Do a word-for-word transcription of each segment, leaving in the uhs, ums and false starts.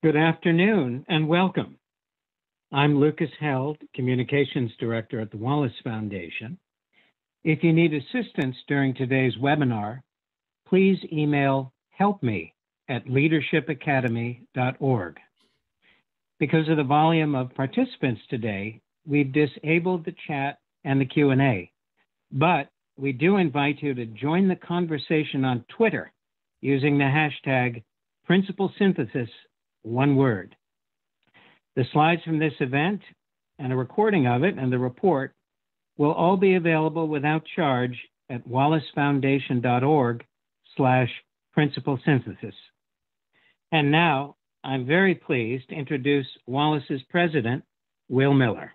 Good afternoon and welcome. I'm Lucas Held, Communications Director at the Wallace Foundation. If you need assistance during today's webinar, please email helpme at leadership academy dot org. Because of the volume of participants today, we've disabled the chat and the Q and A, but we do invite you to join the conversation on Twitter using the hashtag Principal Synthesis, one word. The slides from this event and a recording of it and the report will all be available without charge at wallace foundation dot org slash principal synthesis. And now I'm very pleased to introduce Wallace's president, Will Miller.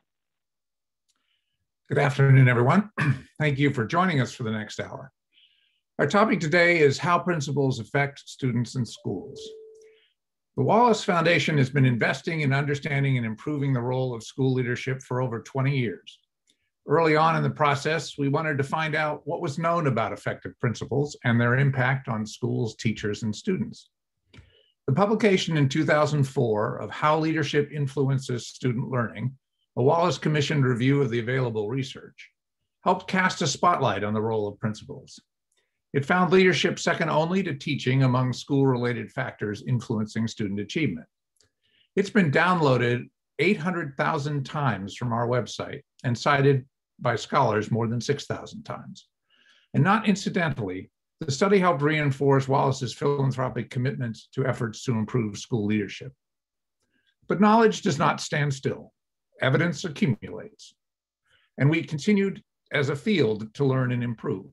Good afternoon, everyone. Thank you for joining us for the next hour. Our topic today is how principals affect students in schools. The Wallace Foundation has been investing in understanding and improving the role of school leadership for over twenty years. Early on in the process, we wanted to find out what was known about effective principals and their impact on schools, teachers, and students. The publication in two thousand four of How Leadership Influences Student Learning, a Wallace commissioned review of the available research, helped cast a spotlight on the role of principals. It found leadership second only to teaching among school-related factors influencing student achievement. It's been downloaded eight hundred thousand times from our website and cited by scholars more than six thousand times. And not incidentally, the study helped reinforce Wallace's philanthropic commitment to efforts to improve school leadership. But knowledge does not stand still. Evidence accumulates. And we continued as a field to learn and improve.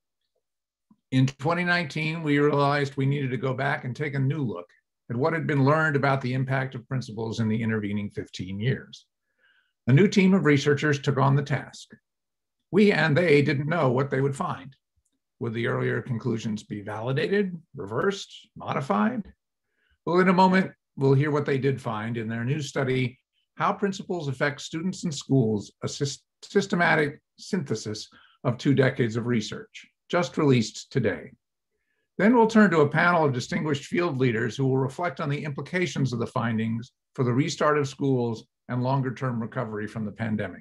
In twenty nineteen, we realized we needed to go back and take a new look at what had been learned about the impact of principals in the intervening fifteen years. A new team of researchers took on the task. We and they didn't know what they would find. Would the earlier conclusions be validated, reversed, modified? Well, in a moment, we'll hear what they did find in their new study, How Principals Affect Students in Schools, a systematic synthesis of two decades of research, just released today. Then we'll turn to a panel of distinguished field leaders who will reflect on the implications of the findings for the restart of schools and longer-term recovery from the pandemic.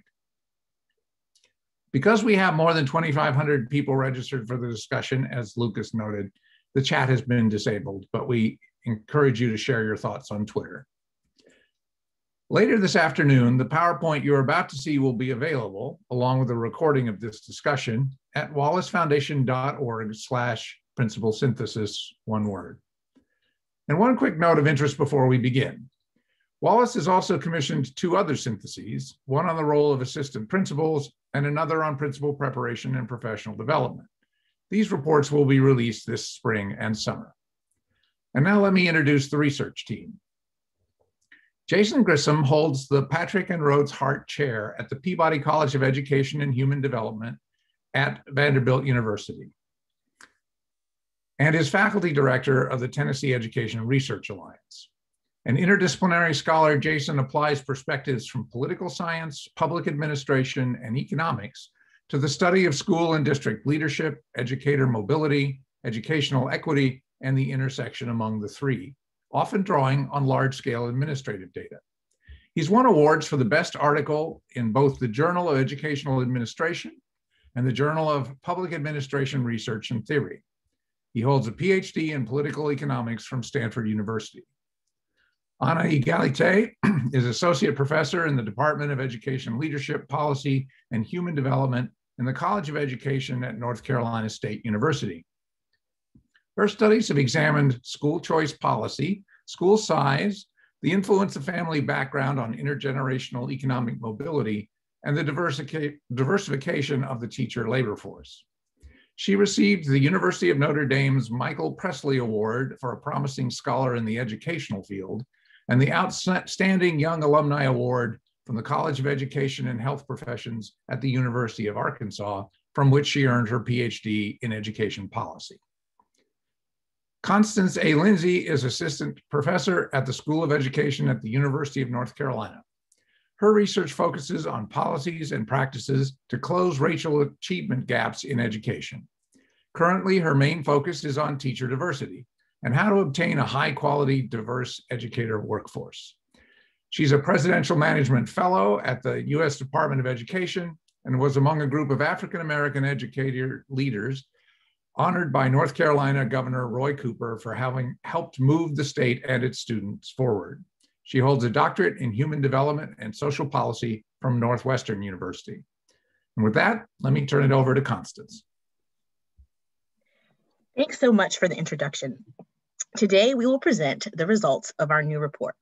Because we have more than twenty-five hundred people registered for the discussion, as Lucas noted, the chat has been disabled, but we encourage you to share your thoughts on Twitter. Later this afternoon, the PowerPoint you're about to see will be available, along with a recording of this discussion, at wallace foundation dot org slash principal synthesis, one word. And one quick note of interest before we begin. Wallace has also commissioned two other syntheses, one on the role of assistant principals and another on principal preparation and professional development. These reports will be released this spring and summer. And now let me introduce the research team. Jason Grissom holds the Patrick and Rhodes Hart Chair at the Peabody College of Education and Human Development at Vanderbilt University, and is faculty director of the Tennessee Education Research Alliance. An interdisciplinary scholar, Jason applies perspectives from political science, public administration, and economics to the study of school and district leadership, educator mobility, educational equity, and the intersection among the three, often drawing on large-scale administrative data. He's won awards for the best article in both the Journal of Educational Administration and the Journal of Public Administration Research and Theory. He holds a P H D in political economics from Stanford University. Anna Egalite is associate professor in the Department of Education Leadership, Policy, and Human Development in the College of Education at North Carolina State University. Her studies have examined school choice policy, school size, the influence of family background on intergenerational economic mobility, and the diversica- diversification of the teacher labor force. She received the University of Notre Dame's Michael Presley Award for a promising scholar in the educational field, and the Outstanding Young Alumni Award from the College of Education and Health Professions at the University of Arkansas, from which she earned her P H D in education policy. Constance A. Lindsay is assistant professor at the School of Education at the University of North Carolina. Her research focuses on policies and practices to close racial achievement gaps in education. Currently, her main focus is on teacher diversity, and how to obtain a high quality, diverse educator workforce. She's a Presidential Management Fellow at the U S Department of Education and was among a group of African-American educator leaders honored by North Carolina Governor Roy Cooper for having helped move the state and its students forward. She holds a doctorate in human development and social policy from Northwestern University. And with that, let me turn it over to Constance. Thanks so much for the introduction. Today, we will present the results of our new report.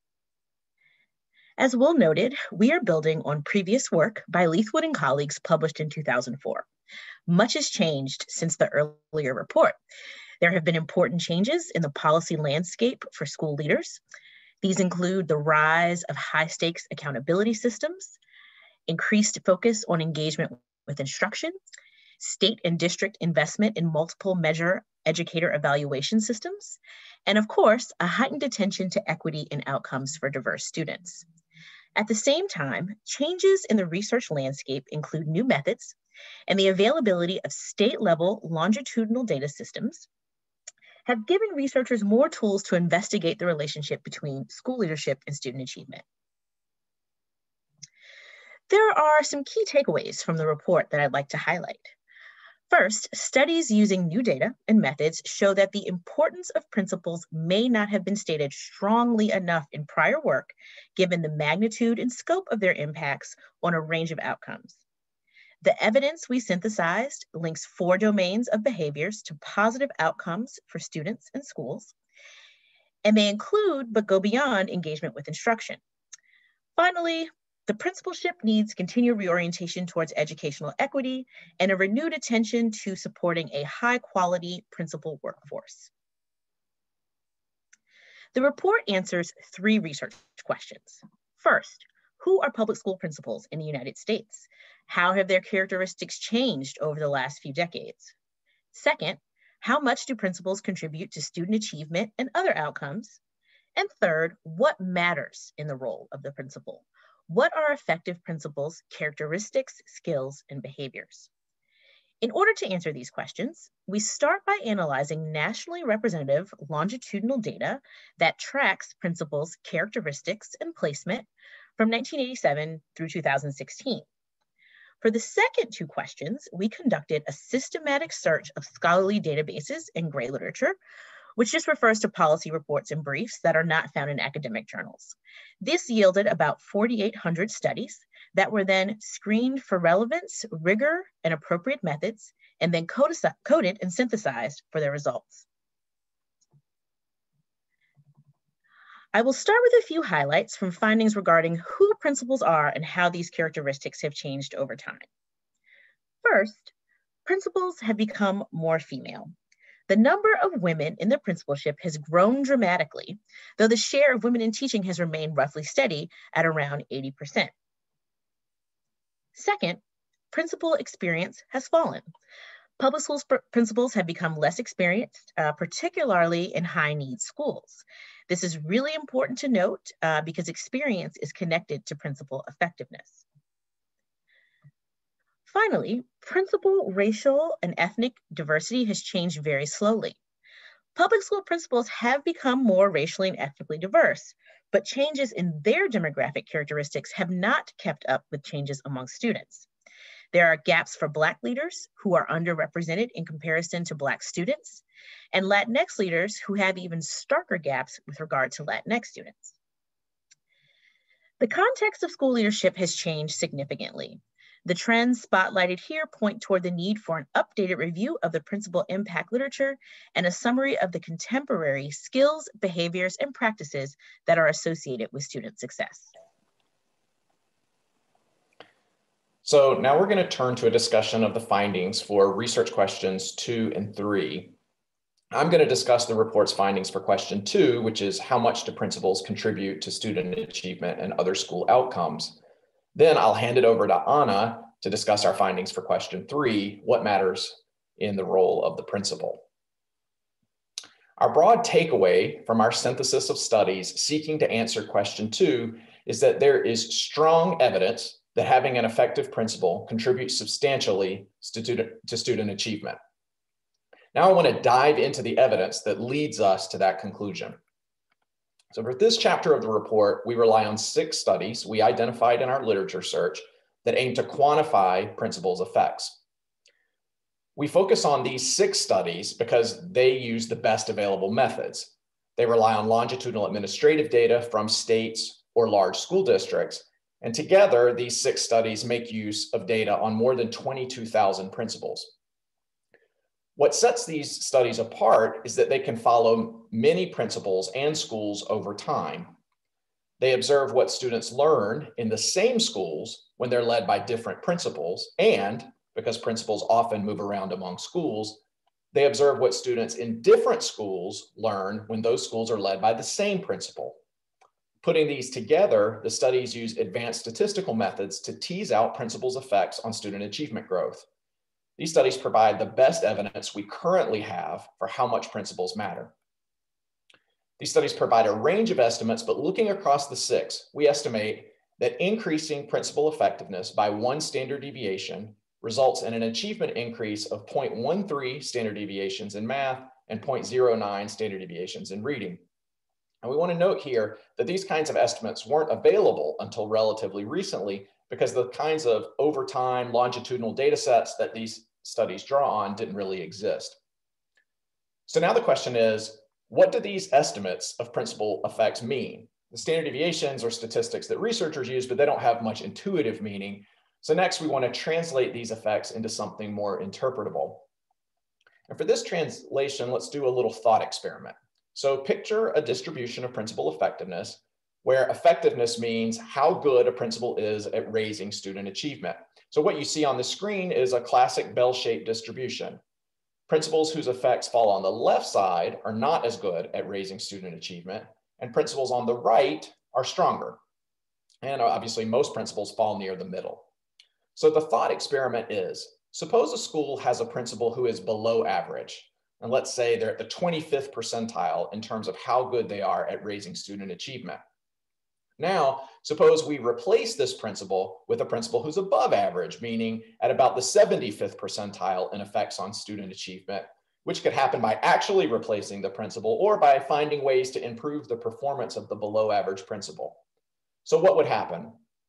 As Will noted, we are building on previous work by Leithwood and colleagues published in two thousand four. Much has changed since the earlier report. There have been important changes in the policy landscape for school leaders. These include the rise of high-stakes accountability systems, increased focus on engagement with instruction, state and district investment in multiple measure educator evaluation systems, and of course, a heightened attention to equity and outcomes for diverse students. At the same time, changes in the research landscape include new methods and the availability of state-level longitudinal data systems have given researchers more tools to investigate the relationship between school leadership and student achievement. There are some key takeaways from the report that I'd like to highlight. First, studies using new data and methods show that the importance of principles may not have been stated strongly enough in prior work, given the magnitude and scope of their impacts on a range of outcomes. The evidence we synthesized links four domains of behaviors to positive outcomes for students and schools, and they include but go beyond engagement with instruction. Finally, the principalship needs continued reorientation towards educational equity and a renewed attention to supporting a high-quality principal workforce. The report answers three research questions. First, who are public school principals in the United States? How have their characteristics changed over the last few decades? Second, how much do principals contribute to student achievement and other outcomes? And third, what matters in the role of the principal? What are effective principals' characteristics, skills, and behaviors? In order to answer these questions, we start by analyzing nationally representative longitudinal data that tracks principals' characteristics and placement from nineteen eighty-seven through two thousand sixteen. For the second two questions, we conducted a systematic search of scholarly databases and gray literature, which just refers to policy reports and briefs that are not found in academic journals. This yielded about forty-eight hundred studies that were then screened for relevance, rigor, and appropriate methods, and then coded and synthesized for their results. I will start with a few highlights from findings regarding who principals are and how these characteristics have changed over time. First, principals have become more female. The number of women in the principalship has grown dramatically, though the share of women in teaching has remained roughly steady at around eighty percent. Second, principal experience has fallen. Public schools principals have become less experienced, uh, particularly in high-need schools. This is really important to note uh, because experience is connected to principal effectiveness. Finally, principal racial and ethnic diversity has changed very slowly. Public school principals have become more racially and ethnically diverse, but changes in their demographic characteristics have not kept up with changes among students. There are gaps for Black leaders who are underrepresented in comparison to Black students, and Latinx leaders who have even starker gaps with regard to Latinx students. The context of school leadership has changed significantly. The trends spotlighted here point toward the need for an updated review of the principal impact literature and a summary of the contemporary skills, behaviors, and practices that are associated with student success. So now we're going to turn to a discussion of the findings for research questions two and three. I'm going to discuss the report's findings for question two, which is how much do principals contribute to student achievement and other school outcomes. Then I'll hand it over to Anna to discuss our findings for question three, what matters in the role of the principal. Our broad takeaway from our synthesis of studies seeking to answer question two is that there is strong evidence that having an effective principal contributes substantially to student, to student achievement. Now I want to dive into the evidence that leads us to that conclusion. So for this chapter of the report, we rely on six studies we identified in our literature search that aim to quantify principles' effects. We focus on these six studies because they use the best available methods. They rely on longitudinal administrative data from states or large school districts. And together, these six studies make use of data on more than twenty-two thousand principals. What sets these studies apart is that they can follow many principals and schools over time. They observe what students learn in the same schools when they're led by different principals, and because principals often move around among schools, they observe what students in different schools learn when those schools are led by the same principal. Putting these together, the studies use advanced statistical methods to tease out principals' effects on student achievement growth. These studies provide the best evidence we currently have for how much principals matter. These studies provide a range of estimates, but looking across the six, we estimate that increasing principal effectiveness by one standard deviation results in an achievement increase of zero point one three standard deviations in math and zero point zero nine standard deviations in reading. And we want to note here that these kinds of estimates weren't available until relatively recently because the kinds of overtime longitudinal data sets that these studies draw on didn't really exist. So now the question is, what do these estimates of principal effects mean? The standard deviations are statistics that researchers use, but they don't have much intuitive meaning. So next, we want to translate these effects into something more interpretable. And for this translation, let's do a little thought experiment. So picture a distribution of principal effectiveness, where effectiveness means how good a principal is at raising student achievement. So what you see on the screen is a classic bell-shaped distribution. Principals whose effects fall on the left side are not as good at raising student achievement, and principals on the right are stronger. And obviously, most principals fall near the middle. So the thought experiment is, suppose a school has a principal who is below average, and let's say they're at the twenty-fifth percentile in terms of how good they are at raising student achievement. Now, suppose we replace this principal with a principal who's above average, meaning at about the seventy-fifth percentile in effects on student achievement, which could happen by actually replacing the principal or by finding ways to improve the performance of the below average principal. So what would happen?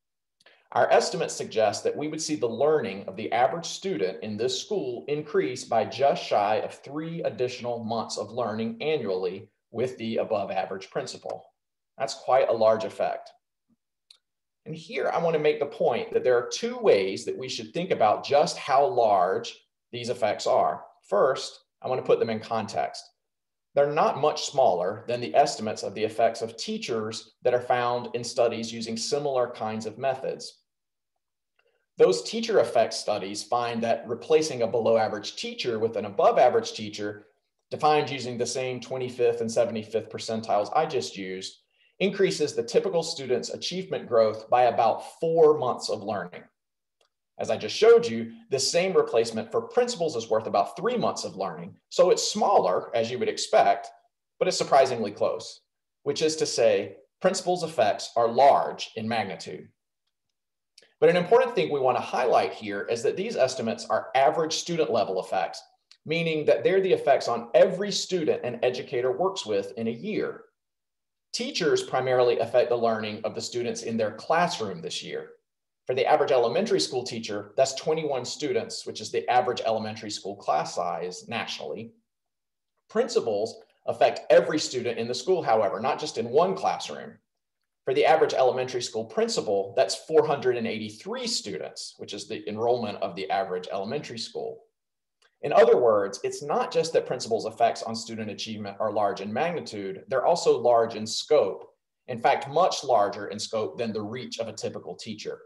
Our estimates suggest that we would see the learning of the average student in this school increase by just shy of three additional months of learning annually with the above average principal. That's quite a large effect. And here I want to make the point that there are two ways that we should think about just how large these effects are. First, I want to put them in context. They're not much smaller than the estimates of the effects of teachers that are found in studies using similar kinds of methods. Those teacher effects studies find that replacing a below average teacher with an above average teacher, defined using the same twenty-fifth and seventy-fifth percentiles I just used, increases the typical student's achievement growth by about four months of learning. As I just showed you, this same replacement for principals is worth about three months of learning. So it's smaller, as you would expect, but it's surprisingly close, which is to say, principals' effects are large in magnitude. But an important thing we want to highlight here is that these estimates are average student level effects, meaning that they're the effects on every student an educator works with in a year. Teachers primarily affect the learning of the students in their classroom this year. For the average elementary school teacher, that's twenty-one students, which is the average elementary school class size nationally. Principals affect every student in the school, however, not just in one classroom. For the average elementary school principal, that's four hundred eighty-three students, which is the enrollment of the average elementary school. In other words, it's not just that principals' effects on student achievement are large in magnitude, they're also large in scope. In fact, much larger in scope than the reach of a typical teacher.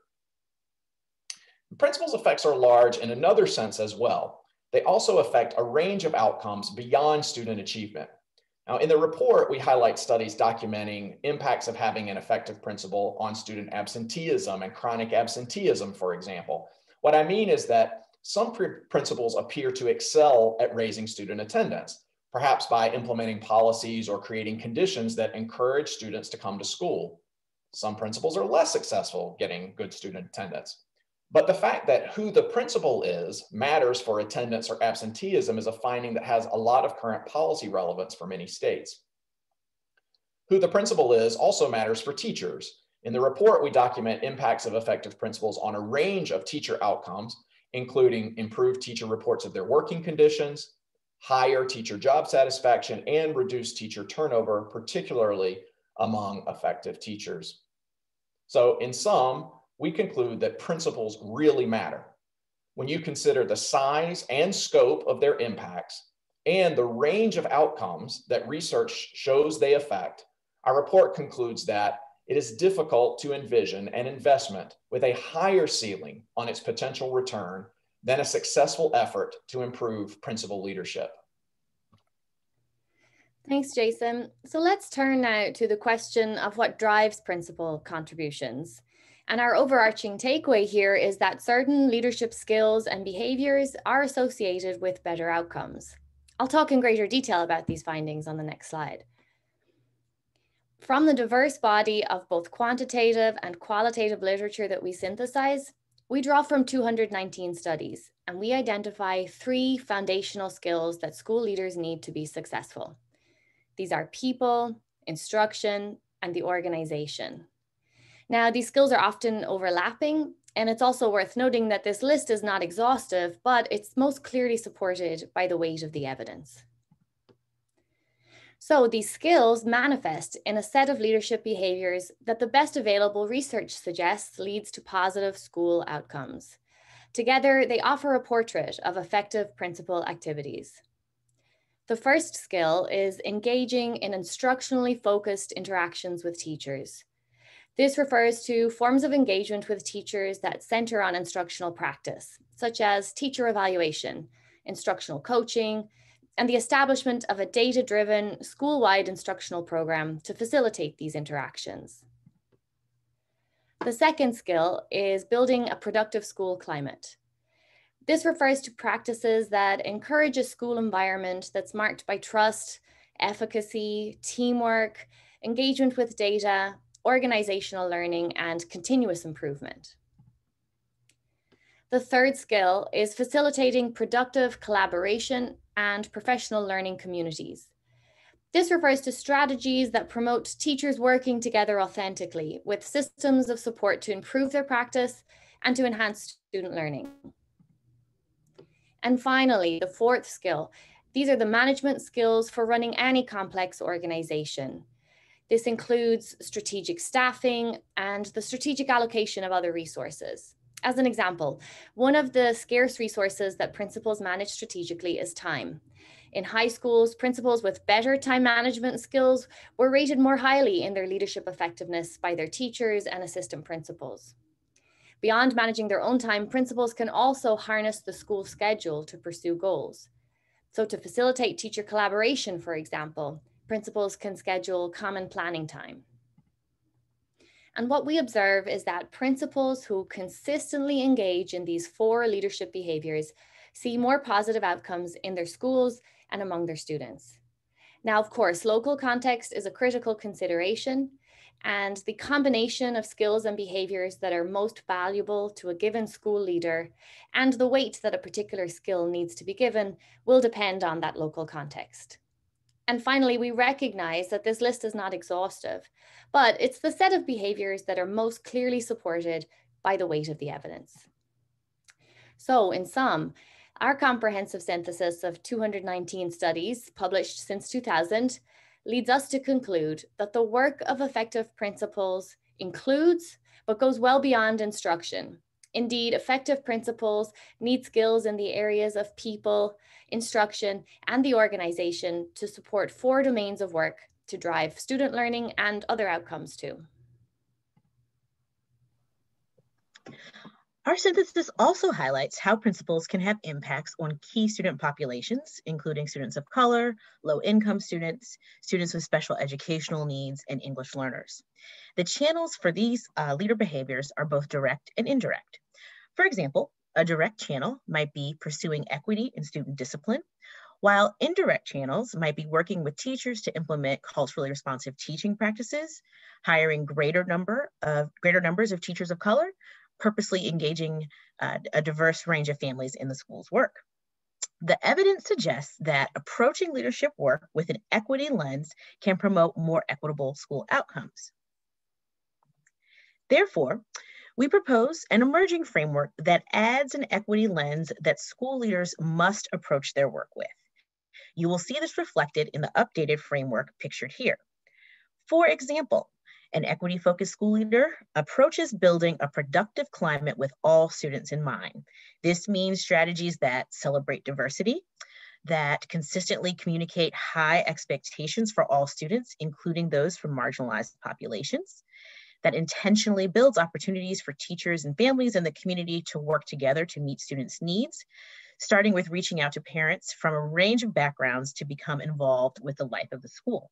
Principals' effects are large in another sense as well. They also affect a range of outcomes beyond student achievement. Now, in the report, we highlight studies documenting impacts of having an effective principal on student absenteeism and chronic absenteeism, for example. What I mean is that some principals appear to excel at raising student attendance, perhaps by implementing policies or creating conditions that encourage students to come to school. Some principals are less successful getting good student attendance. But the fact that who the principal is matters for attendance or absenteeism is a finding that has a lot of current policy relevance for many states. Who the principal is also matters for teachers. In the report, we document impacts of effective principals on a range of teacher outcomes, including improved teacher reports of their working conditions, higher teacher job satisfaction, and reduced teacher turnover, particularly among effective teachers. So in sum, we conclude that principals really matter. When you consider the size and scope of their impacts and the range of outcomes that research shows they affect, our report concludes that it is difficult to envision an investment with a higher ceiling on its potential return than a successful effort to improve principal leadership. Thanks, Jason. So let's turn now to the question of what drives principal contributions. And our overarching takeaway here is that certain leadership skills and behaviors are associated with better outcomes. I'll talk in greater detail about these findings on the next slide. From the diverse body of both quantitative and qualitative literature that we synthesize, we draw from two hundred nineteen studies, and we identify three foundational skills that school leaders need to be successful. These are people, instruction, and the organization. Now, these skills are often overlapping, and it's also worth noting that this list is not exhaustive, but it's most clearly supported by the weight of the evidence. So these skills manifest in a set of leadership behaviors that the best available research suggests leads to positive school outcomes. Together, they offer a portrait of effective principal activities. The first skill is engaging in instructionally focused interactions with teachers. This refers to forms of engagement with teachers that center on instructional practice, such as teacher evaluation, instructional coaching, and the establishment of a data-driven school-wide instructional program to facilitate these interactions. The second skill is building a productive school climate. This refers to practices that encourage a school environment that's marked by trust, efficacy, teamwork, engagement with data, organizational learning, and continuous improvement. The third skill is facilitating productive collaboration and professional learning communities. This refers to strategies that promote teachers working together authentically with systems of support to improve their practice and to enhance student learning. And finally, the fourth skill. These are the management skills for running any complex organization. This includes strategic staffing and the strategic allocation of other resources. As an example, one of the scarce resources that principals manage strategically is time. In high schools, principals with better time management skills were rated more highly in their leadership effectiveness by their teachers and assistant principals. Beyond managing their own time, principals can also harness the school schedule to pursue goals. So to facilitate teacher collaboration, for example, principals can schedule common planning time. And what we observe is that principals who consistently engage in these four leadership behaviors see more positive outcomes in their schools and among their students. Now, of course, local context is a critical consideration, and the combination of skills and behaviors that are most valuable to a given school leader and the weight that a particular skill needs to be given will depend on that local context. And finally, we recognize that this list is not exhaustive, but it's the set of behaviors that are most clearly supported by the weight of the evidence. So in sum, our comprehensive synthesis of two hundred nineteen studies published since two thousand leads us to conclude that the work of effective principals includes, but goes well beyond instruction. Indeed, effective principals need skills in the areas of people, instruction, and the organization to support four domains of work to drive student learning and other outcomes too. Our synthesis also highlights how principals can have impacts on key student populations, including students of color, low-income students, students with special educational needs, and English learners. The channels for these uh, leader behaviors are both direct and indirect. For example, a direct channel might be pursuing equity in student discipline, while indirect channels might be working with teachers to implement culturally responsive teaching practices, hiring greater number of greater numbers of teachers of color, purposely engaging uh, a diverse range of families in the school's work. The evidence suggests that approaching leadership work with an equity lens can promote more equitable school outcomes. Therefore, we propose an emerging framework that adds an equity lens that school leaders must approach their work with. You will see this reflected in the updated framework pictured here. For example, an equity-focused school leader approaches building a productive climate with all students in mind. This means strategies that celebrate diversity, that consistently communicate high expectations for all students, including those from marginalized populations, that intentionally builds opportunities for teachers and families in the community to work together to meet students' needs, starting with reaching out to parents from a range of backgrounds to become involved with the life of the school.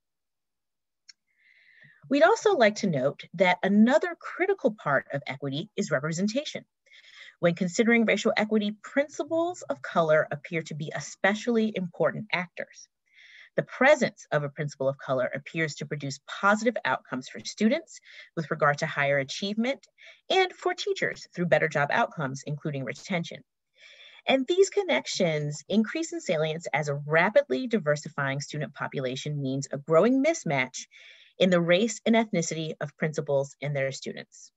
We'd also like to note that another critical part of equity is representation. When considering racial equity, principals of color appear to be especially important actors. The presence of a principal of color appears to produce positive outcomes for students with regard to higher achievement and for teachers through better job outcomes, including retention. And these connections increase in salience as a rapidly diversifying student population means a growing mismatch in the race and ethnicity of principals and their students.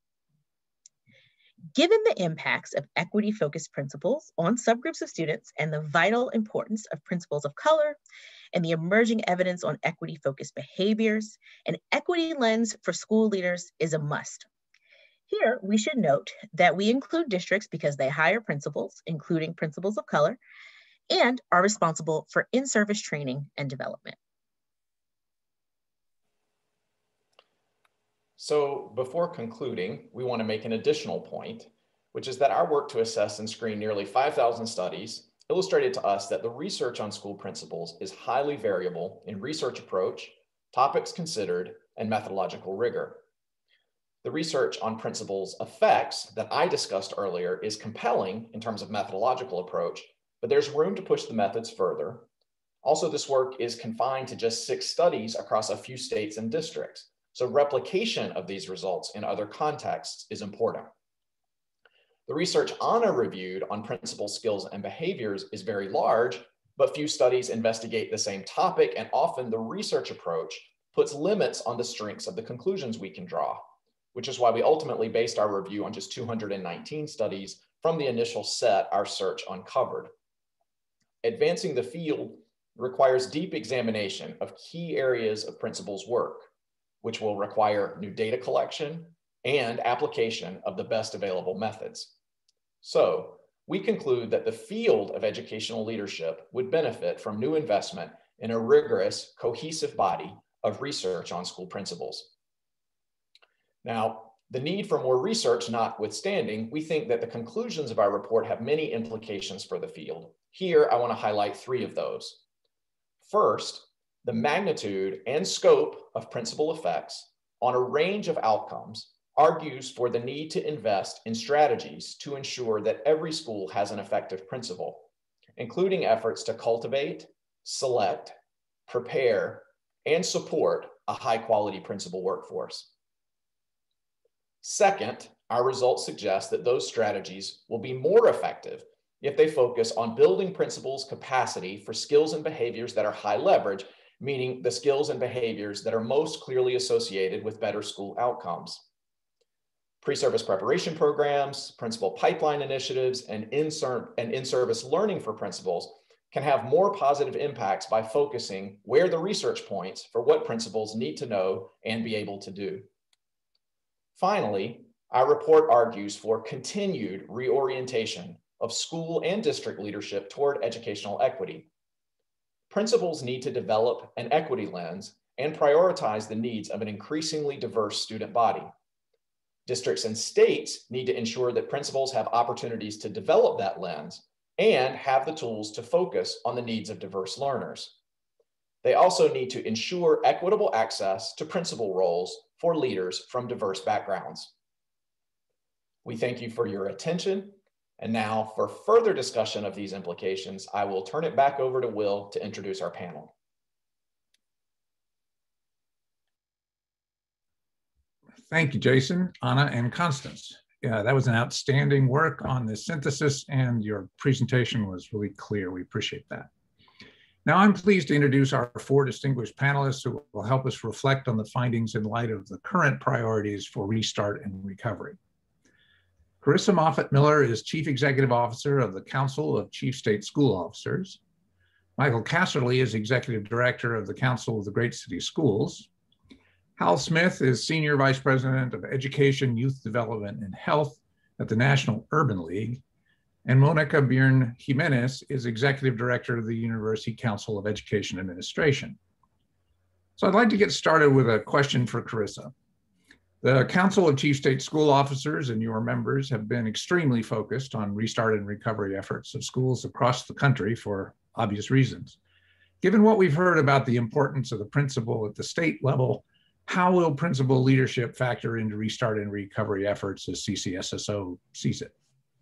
Given the impacts of equity-focused principals on subgroups of students and the vital importance of principals of color and the emerging evidence on equity-focused behaviors, an equity lens for school leaders is a must. Here, we should note that we include districts because they hire principals, including principals of color, and are responsible for in-service training and development. So before concluding, we want to make an additional point, which is that our work to assess and screen nearly five thousand studies illustrated to us that the research on school principals is highly variable in research approach, topics considered, and methodological rigor. The research on principals' effects that I discussed earlier is compelling in terms of methodological approach, but there's room to push the methods further. Also, this work is confined to just six studies across a few states and districts. So replication of these results in other contexts is important. The research Anna reviewed on principal skills and behaviors is very large, but few studies investigate the same topic, and often the research approach puts limits on the strengths of the conclusions we can draw, which is why we ultimately based our review on just two hundred nineteen studies from the initial set our search uncovered. Advancing the field requires deep examination of key areas of principals' work, which will require new data collection and application of the best available methods. So we conclude that the field of educational leadership would benefit from new investment in a rigorous, cohesive body of research on school principals. Now, the need for more research notwithstanding, we think that the conclusions of our report have many implications for the field. Here, I want to highlight three of those. First, the magnitude and scope of principal effects on a range of outcomes argues for the need to invest in strategies to ensure that every school has an effective principal, including efforts to cultivate, select, prepare, and support a high-quality principal workforce. Second, our results suggest that those strategies will be more effective if they focus on building principals' capacity for skills and behaviors that are high leverage, meaning the skills and behaviors that are most clearly associated with better school outcomes. Pre-service preparation programs, principal pipeline initiatives, and in-ser- and in-service learning for principals can have more positive impacts by focusing where the research points for what principals need to know and be able to do. Finally, our report argues for continued reorientation of school and district leadership toward educational equity. Principals need to develop an equity lens and prioritize the needs of an increasingly diverse student body. Districts and states need to ensure that principals have opportunities to develop that lens and have the tools to focus on the needs of diverse learners. They also need to ensure equitable access to principal roles for leaders from diverse backgrounds. We thank you for your attention. And now for further discussion of these implications, I will turn it back over to Will to introduce our panel. Thank you, Jason, Anna, and Constance. uh, that was an outstanding work on the synthesis, and your presentation was really clear. We appreciate that. Now I'm pleased to introduce our four distinguished panelists who will help us reflect on the findings in light of the current priorities for restart and recovery. Carissa Moffett-Miller is Chief Executive Officer of the Council of Chief State School Officers. Michael Casserly is Executive Director of the Council of the Great City Schools. Hal Smith is Senior Vice President of Education, Youth Development, and Health at the National Urban League. And Mónica Byrne-Jiménez is Executive Director of the University Council of Education Administration. So I'd like to get started with a question for Carissa. The Council of Chief State School Officers and your members have been extremely focused on restart and recovery efforts of schools across the country for obvious reasons. Given what we've heard about the importance of the principal at the state level, how will principal leadership factor into restart and recovery efforts as C C S S O sees it?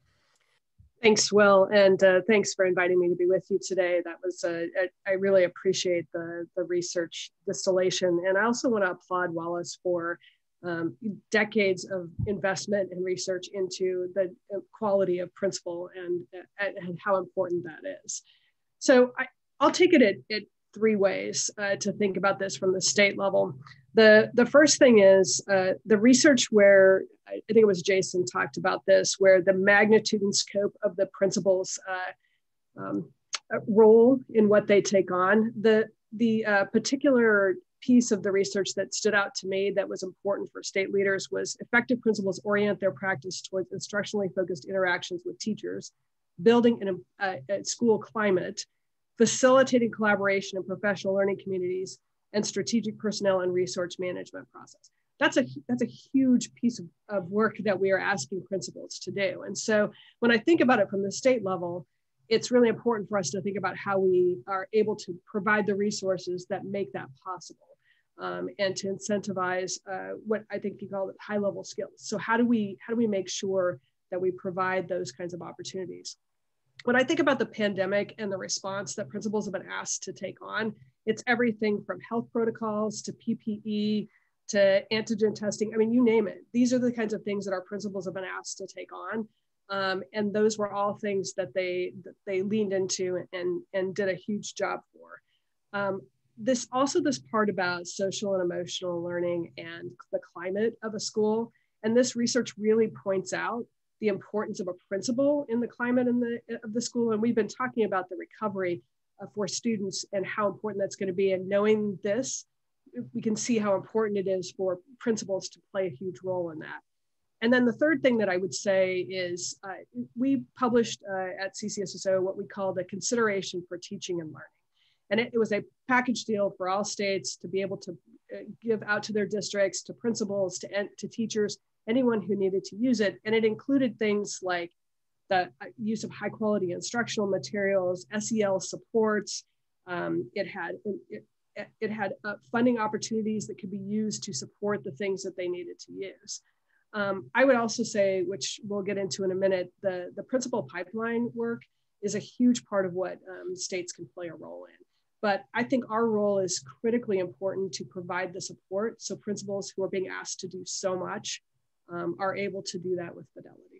Thanks, Will, and uh, thanks for inviting me to be with you today. That was, uh, I really appreciate the, the research distillation. And I also want to applaud Wallace for um, decades of investment and research into the quality of principal and, and how important that is. So I, I'll take it at, at three ways uh, to think about this from the state level. The, the first thing is uh, the research where, I think it was Jason talked about this, where the magnitude and scope of the principal's uh, um, role in what they take on. The, the uh, particular piece of the research that stood out to me that was important for state leaders was effective principals orient their practice towards instructionally focused interactions with teachers, building an, a, a school climate, facilitating collaboration in professional learning communities, and strategic personnel and resource management process. That's a, that's a huge piece of, of work that we are asking principals to do. And so when I think about it from the state level, it's really important for us to think about how we are able to provide the resources that make that possible, um, and to incentivize uh, what I think you call it high level skills. So how do we, how do we make sure that we provide those kinds of opportunities? When I think about the pandemic and the response that principals have been asked to take on, it's everything from health protocols to P P E to antigen testing. I mean, you name it. These are the kinds of things that our principals have been asked to take on. Um, and those were all things that they, that they leaned into and, and did a huge job for. Um, this also this part about social and emotional learning and the climate of a school. And this research really points out the importance of a principal in the climate in the, of the school. And we've been talking about the recovery uh, for students and how important that's going to be. And knowing this, we can see how important it is for principals to play a huge role in that. And then the third thing that I would say is uh, we published uh, at C C S S O what we call the Consideration for Teaching and Learning. And it, it was a package deal for all states to be able to uh, give out to their districts, to principals, to, to teachers, anyone who needed to use it. And it included things like the use of high quality instructional materials, S E L supports. Um, it had, it, it had uh, funding opportunities that could be used to support the things that they needed to use. Um, I would also say, which we'll get into in a minute, the, the principal pipeline work is a huge part of what um, states can play a role in. But I think our role is critically important to provide the support so principals who are being asked to do so much um, are able to do that with fidelity.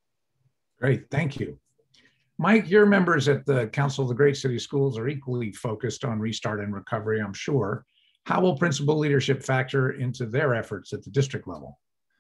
Great, thank you. Mike, your members at the Council of the Great City Schools are equally focused on restart and recovery, I'm sure. How will principal leadership factor into their efforts at the district level?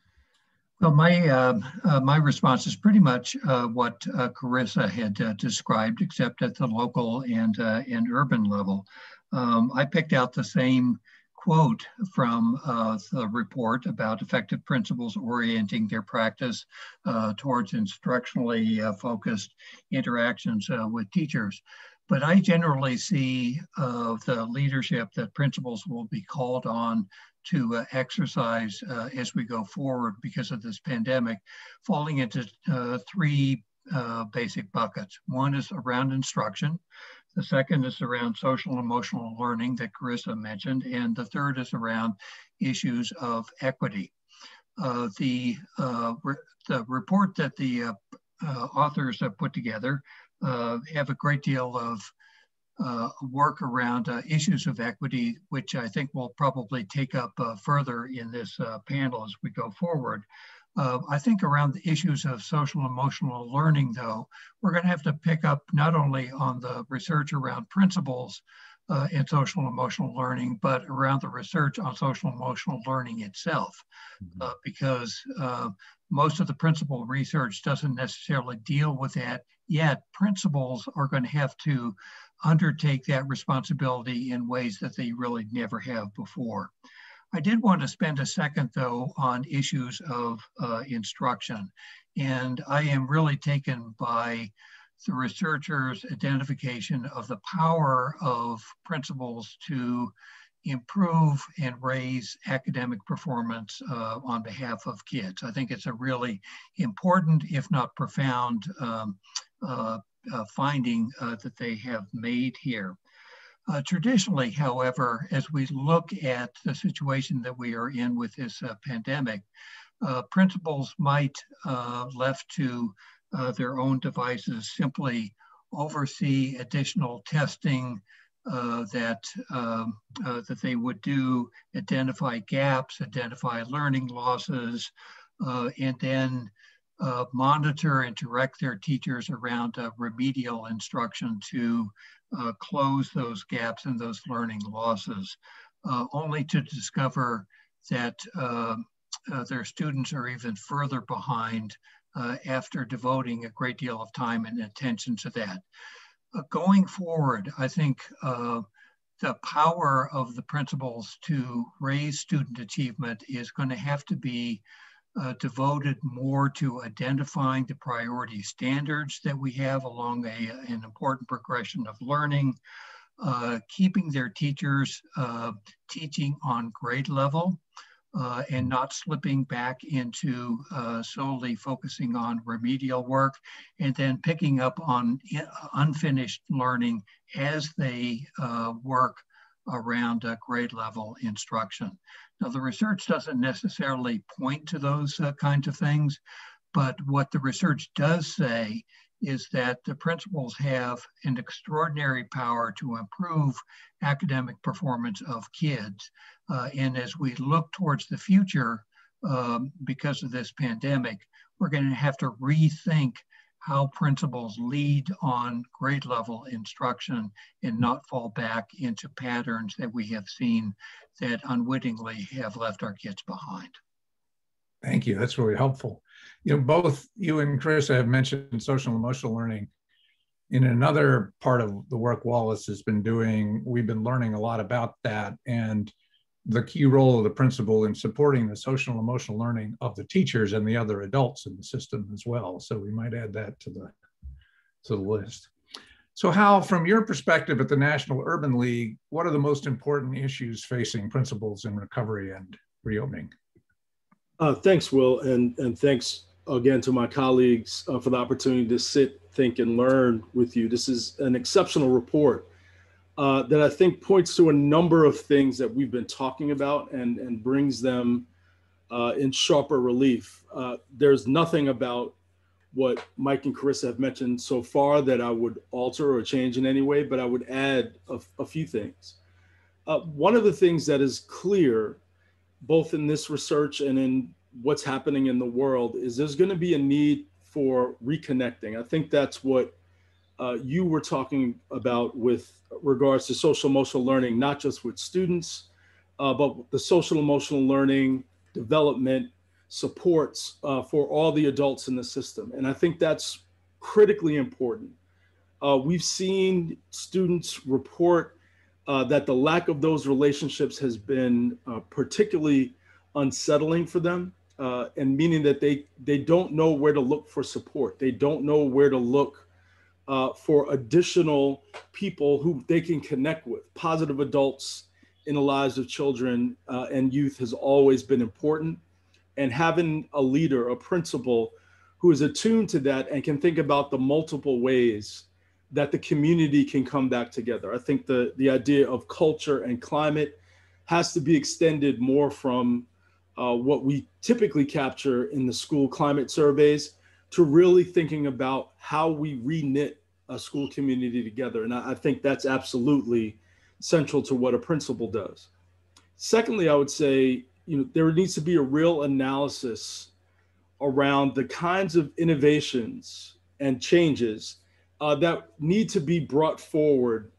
Well, my uh, uh, my response is pretty much uh, what uh, Carissa had uh, described, except at the local and uh, and urban level. Um, I picked out the same quote from uh, the report about effective principals orienting their practice uh, towards instructionally uh, focused interactions uh, with teachers. But I generally see uh, the leadership that principals will be called on to uh, exercise uh, as we go forward because of this pandemic, falling into uh, three uh, basic buckets. One is around instruction. The second is around social and emotional learning that Carissa mentioned. And the third is around issues of equity. Uh, the, uh, re the report that the uh, uh, authors have put together uh, have a great deal of Uh, work around uh, issues of equity, which I think we'll probably take up uh, further in this uh, panel as we go forward. Uh, I think around the issues of social emotional learning, though, we're going to have to pick up not only on the research around principles uh, in social emotional learning, but around the research on social emotional learning itself, mm-hmm. uh, because uh, most of the principal research doesn't necessarily deal with that, yet principals are going to have to undertake that responsibility in ways that they really never have before. I did want to spend a second, though, on issues of uh, instruction. And I am really taken by the researchers' identification of the power of principals to improve and raise academic performance uh, on behalf of kids. I think it's a really important, if not profound, um, uh, uh, finding uh, that they have made here. Uh, traditionally, however, as we look at the situation that we are in with this uh, pandemic, uh, principals might, uh, left to uh, their own devices, simply oversee additional testing uh, that, um, uh, that they would do, identify gaps, identify learning losses, uh, and then uh, monitor and direct their teachers around uh, remedial instruction to Uh, close those gaps and those learning losses, uh, only to discover that uh, uh, their students are even further behind uh, after devoting a great deal of time and attention to that. Uh, going forward, I think uh, the power of the principals to raise student achievement is going to have to be Uh, devoted more to identifying the priority standards that we have along a, an important progression of learning, uh, keeping their teachers uh, teaching on grade level, uh, and not slipping back into uh, solely focusing on remedial work, and then picking up on unfinished learning as they uh, work around uh, grade level instruction. Now, the research doesn't necessarily point to those uh, kinds of things, but what the research does say is that the principals have an extraordinary power to improve academic performance of kids. Uh, and as we look towards the future, um, because of this pandemic, we're going to have to rethink how principals lead on grade level instruction and not fall back into patterns that we have seen that unwittingly have left our kids behind. Thank you, that's really helpful. You know, both you and Chris have mentioned social and emotional learning. In another part of the work Wallace has been doing, we've been learning a lot about that and the key role of the principal in supporting the social and emotional learning of the teachers and the other adults in the system as well. So we might add that to the, to the list. So Hal, from your perspective at the National Urban League, what are the most important issues facing principals in recovery and reopening? Uh, thanks, Will, and, and thanks again to my colleagues uh, for the opportunity to sit, think, and learn with you. This is an exceptional report uh, that I think points to a number of things that we've been talking about and, and brings them uh, in sharper relief. Uh, there's nothing about what Mike and Carissa have mentioned so far that I would alter or change in any way, but I would add a, a few things. Uh, one of the things that is clear, both in this research and in what's happening in the world, is there's going to be a need for reconnecting. I think that's what uh, you were talking about with regards to social emotional learning, not just with students, uh, but the social emotional learning development supports uh, for all the adults in the system. And I think that's critically important. Uh, we've seen students report uh, that the lack of those relationships has been uh, particularly unsettling for them, uh, and meaning that they, they don't know where to look for support. They don't know where to look uh, for additional people who they can connect with. Positive adults in the lives of children uh, and youth has always been important. And having a leader, a principal who is attuned to that and can think about the multiple ways that the community can come back together. I think the, the idea of culture and climate has to be extended more from uh, what we typically capture in the school climate surveys to really thinking about how we re-knit a school community together. And I, I think that's absolutely central to what a principal does. Secondly, I would say, you know, there needs to be a real analysis around the kinds of innovations and changes uh, that need to be brought forward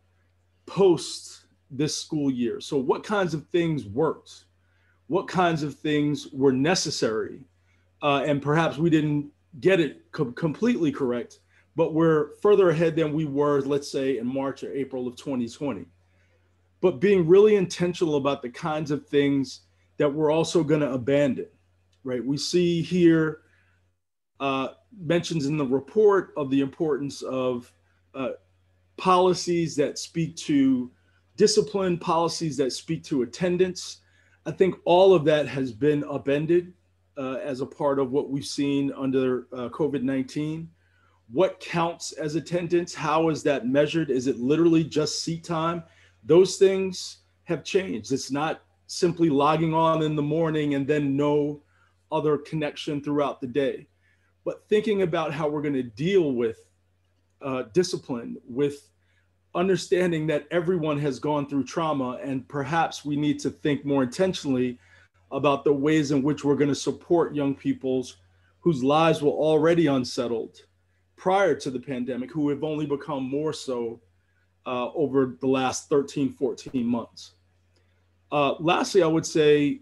post this school year. So what kinds of things worked? What kinds of things were necessary? Uh, and perhaps we didn't get it co- completely correct, but we're further ahead than we were, let's say, in March or April of twenty twenty. But being really intentional about the kinds of things that we're also going to abandon, right? We see here uh, mentions in the report of the importance of uh, policies that speak to discipline, policies that speak to attendance. I think all of that has been upended uh, as a part of what we've seen under uh, COVID nineteen. What counts as attendance? How is that measured? Is it literally just seat time? Those things have changed. It's not simply logging on in the morning and then no other connection throughout the day. But thinking about how we're going to deal with uh, discipline, with understanding that everyone has gone through trauma, and perhaps we need to think more intentionally about the ways in which we're going to support young people's whose lives were already unsettled prior to the pandemic, who have only become more so uh, over the last thirteen, fourteen months. Uh, lastly, I would say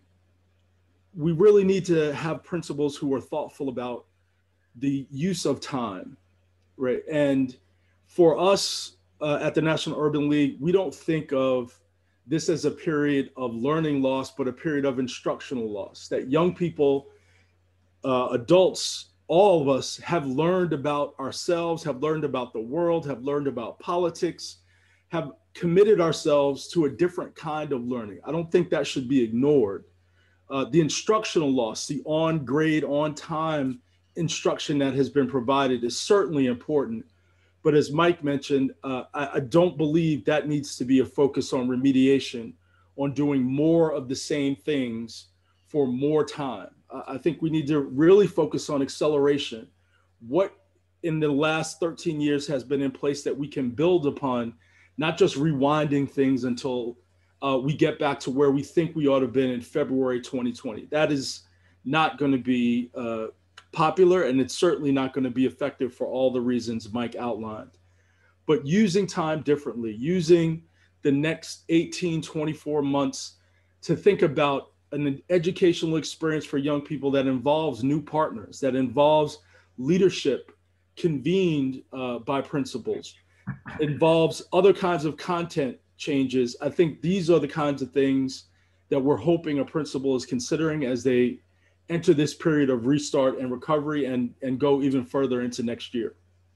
we really need to have principals who are thoughtful about the use of time, right? And for us uh, at the National Urban League, we don't think of this as a period of learning loss, but a period of instructional loss, that young people, uh, adults, all of us have learned about ourselves, have learned about the world, have learned about politics, have committed ourselves to a different kind of learning. I don't think that should be ignored. Uh, the instructional loss, the on grade, on time instruction that has been provided is certainly important. But as Mike mentioned, uh, I, I don't believe that needs to be a focus on remediation, on doing more of the same things for more time. Uh, I think we need to really focus on acceleration. What in the last thirteen years has been in place that we can build upon, not just rewinding things until uh, we get back to where we think we ought to have been in February twenty twenty. That is not going to be uh, popular, and it's certainly not going to be effective for all the reasons Mike outlined. But using time differently, using the next eighteen, twenty-four months to think about an educational experience for young people that involves new partners, that involves leadership convened uh, by principals, involves other kinds of content changes. I think these are the kinds of things that we're hoping a principal is considering as they enter this period of restart and recovery and, and go even further into next year.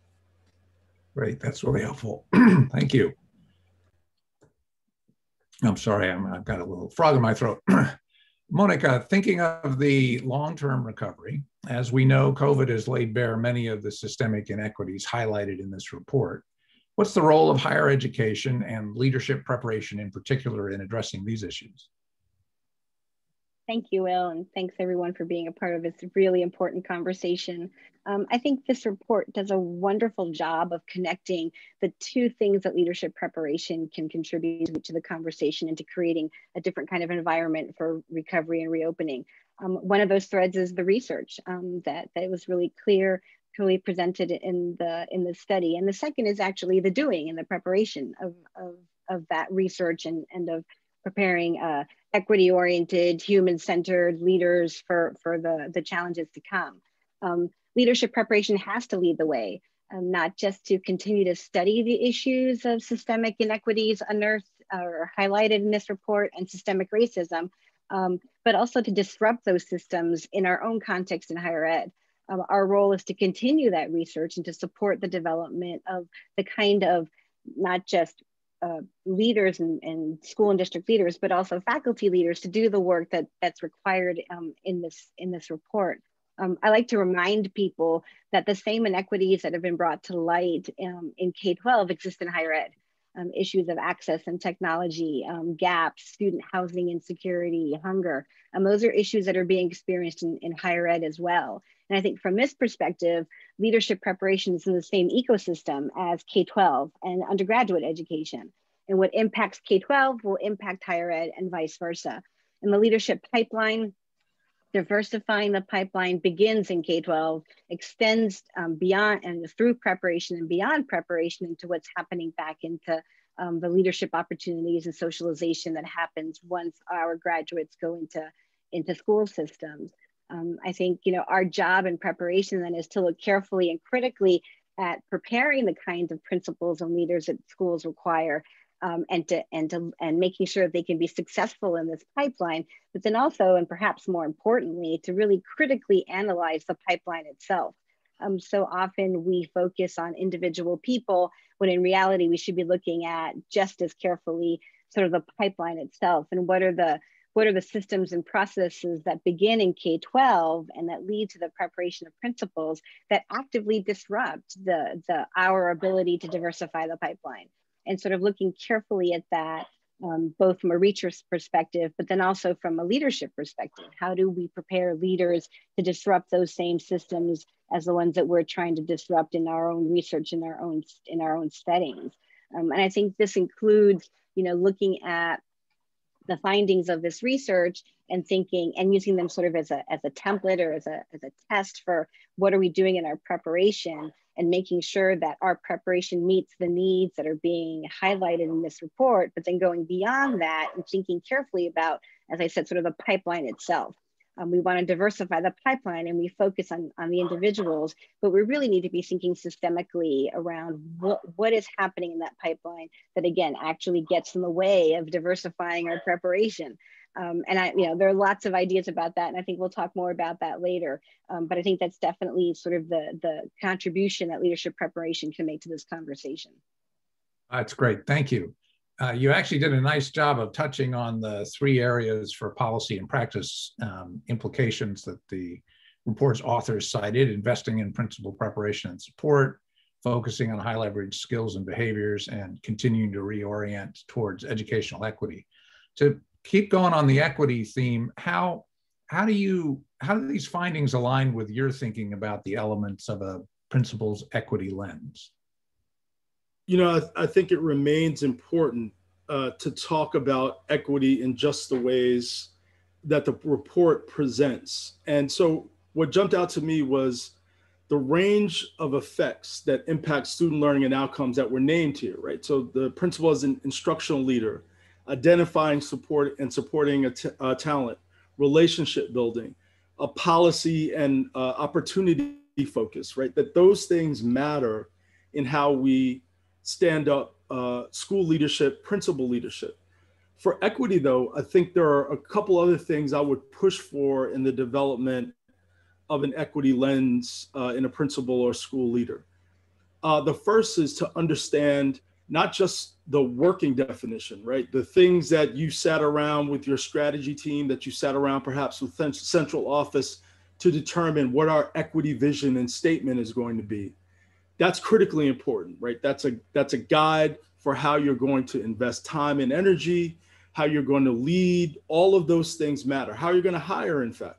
Great, that's really helpful. Thank you. I'm sorry, I'm, I've got a little frog in my throat. Mónica, thinking of the long-term recovery, as we know, COVID has laid bare many of the systemic inequities highlighted in this report. What's the role of higher education and leadership preparation in particular in addressing these issues? Thank you, Will, and thanks everyone for being a part of this really important conversation. Um, I think this report does a wonderful job of connecting the two things that leadership preparation can contribute to the conversation and to creating a different kind of environment for recovery and reopening. Um, one of those threads is the research um, that, that was really clear, clearly presented in the, in the study. And the second is actually the doing and the preparation of, of, of that research and, and of preparing uh, equity-oriented, human-centered leaders for, for the, the challenges to come. Um, leadership preparation has to lead the way, um, not just to continue to study the issues of systemic inequities unearthed or highlighted in this report and systemic racism, um, but also to disrupt those systems in our own context in higher ed. Um, our role is to continue that research and to support the development of the kind of not just Uh, leaders and, and school and district leaders, but also faculty leaders to do the work that that's required um, in this in this report. Um, I like to remind people that the same inequities that have been brought to light um, in K twelve exist in higher ed. Um, issues of access and technology, um, gaps, student housing insecurity, hunger. Um, those are issues that are being experienced in, in higher ed as well. And I think from this perspective, leadership preparation is in the same ecosystem as K twelve and undergraduate education. And what impacts K twelve will impact higher ed and vice versa. And the leadership pipeline Diversifying the pipeline begins in K twelve, extends um, beyond and through preparation and beyond preparation into what's happening back into um, the leadership opportunities and socialization that happens once our graduates go into, into school systems. Um, I think, you know, our job in preparation then is to look carefully and critically at preparing the kinds of principals and leaders that schools require, um, and to and to and making sure they can be successful in this pipeline, but then also, and perhaps more importantly, to really critically analyze the pipeline itself. Um, so often we focus on individual people when in reality we should be looking at just as carefully sort of the pipeline itself and what are the what are the systems and processes that begin in K twelve and that lead to the preparation of principals that actively disrupt the, the our ability to diversify the pipeline, and sort of looking carefully at that, um, both from a research perspective, but then also from a leadership perspective. How do we prepare leaders to disrupt those same systems as the ones that we're trying to disrupt in our own research, in our own, in our own settings? Um, and I think this includes, you know, looking at the findings of this research and thinking and using them sort of as a, as a template or as a, as a test for what are we doing in our preparation, and making sure that our preparation meets the needs that are being highlighted in this report, but then going beyond that and thinking carefully about, as I said, sort of the pipeline itself. Um, we want to diversify the pipeline and we focus on, on the individuals, but we really need to be thinking systemically around what, what is happening in that pipeline that, again, actually gets in the way of diversifying our preparation. Um, and I, you know, there are lots of ideas about that, and I think we'll talk more about that later. Um, but I think that's definitely sort of the, the contribution that leadership preparation can make to this conversation. That's great, thank you. Uh, you actually did a nice job of touching on the three areas for policy and practice um, implications that the report's authors cited: investing in principal preparation and support, focusing on high leverage skills and behaviors, and continuing to reorient towards educational equity. To keep going on the equity theme, how, how do you, how do these findings align with your thinking about the elements of a principal's equity lens? You know, I, I think it remains important uh, to talk about equity in just the ways that the report presents. And so what jumped out to me was the range of effects that impact student learning and outcomes that were named here, right? So the principal as an instructional leader, identifying support and supporting a, t a talent, relationship building, a policy and uh, opportunity focus, right? That those things matter in how we stand up uh, school leadership, principal leadership. For equity though, I think there are a couple other things I would push for in the development of an equity lens uh, in a principal or school leader. Uh, the first is to understand not just the working definition, right? The things that you sat around with your strategy team, that you sat around perhaps with central office to determine what our equity vision and statement is going to be. That's critically important, right? That's a, that's a guide for how you're going to invest time and energy, how you're going to lead. All of those things matter, how you're going to hire, in fact.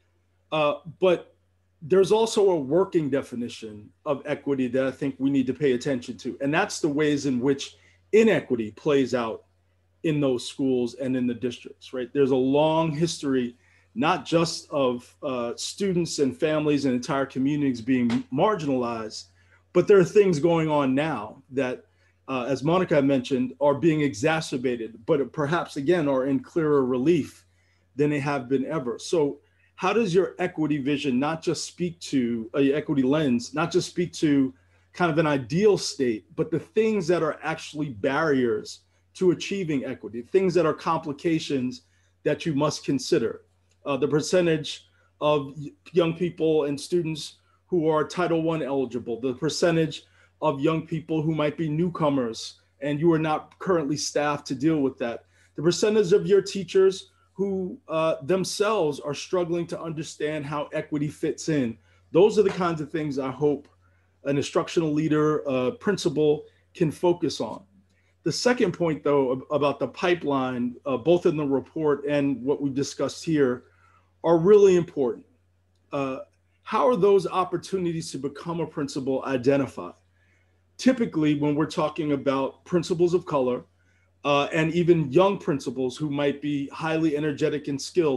Uh, but there's also a working definition of equity that I think we need to pay attention to. And that's the ways in which inequity plays out in those schools and in the districts, right? There's a long history, not just of uh, students and families and entire communities being marginalized, but there are things going on now that, uh, as Monica mentioned, are being exacerbated, but perhaps again are in clearer relief than they have been ever. So how does your equity vision not just speak to a uh, equity lens, not just speak to kind of an ideal state, but the things that are actually barriers to achieving equity, things that are complications that you must consider? Uh, the percentage of young people and students who are Title one eligible, the percentage of young people who might be newcomers and you are not currently staffed to deal with that, the percentage of your teachers who uh, themselves are struggling to understand how equity fits in. Those are the kinds of things I hope an instructional leader, uh, principal can focus on. The second point though, about the pipeline, uh, both in the report and what we discussed here, are really important. Uh, how are those opportunities to become a principal identified? Typically, when we're talking about principals of color, Uh, and even young principals who might be highly energetic and skilled,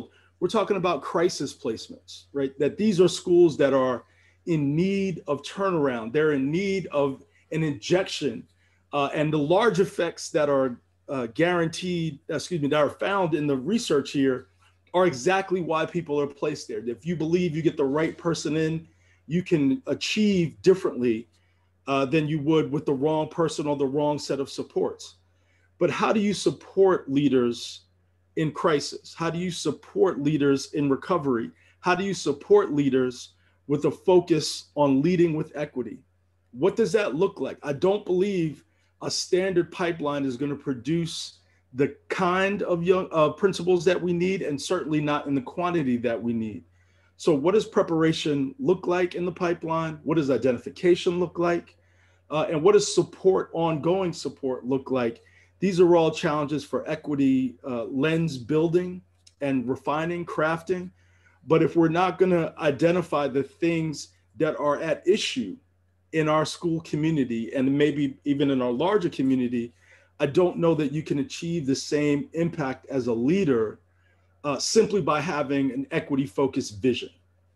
We're talking about crisis placements, right? That these are schools that are in need of turnaround. They're in need of an injection. Uh, and the large effects that are uh, guaranteed, excuse me, that are found in the research here are exactly why people are placed there. If you believe you get the right person in, you can achieve differently uh, than you would with the wrong person or the wrong set of supports. But how do you support leaders in crisis? How do you support leaders in recovery? How do you support leaders with a focus on leading with equity? What does that look like? I don't believe a standard pipeline is going to produce the kind of young uh, principals that we need, and certainly not in the quantity that we need. So what does preparation look like in the pipeline? What does identification look like? Uh, and what does support, ongoing support look like? These are all challenges for equity uh, lens building and refining, crafting. But if we're not going to identify the things that are at issue in our school community and maybe even in our larger community, I don't know that you can achieve the same impact as a leader uh, simply by having an equity-focused vision.